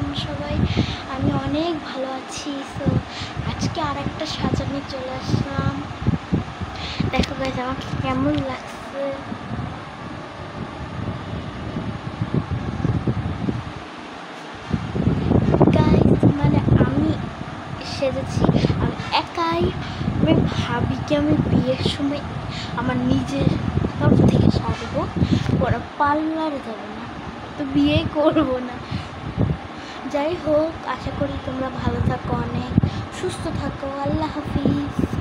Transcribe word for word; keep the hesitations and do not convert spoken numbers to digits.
তোমরা সবাই? আমি অনেক ভালো আছি। সো আজকে আর একটা সাজানো চলে আসলাম। দেখো গাইজ আমাকে কেমন লাগছে। গাইজ মানে আমি সেজেছি আমি একাই। আমি ভাবি কি আমি বিয়ের সময় আমার নিজের তরফ থেকে সাজবো, ওরা পার্লারে যাবো না, তো বিয়ে করবো না। যাই হোক, আশা করি তোমরা ভালো থাকো, অনেক সুস্থ থাকো। আল্লাহ হাফিজ।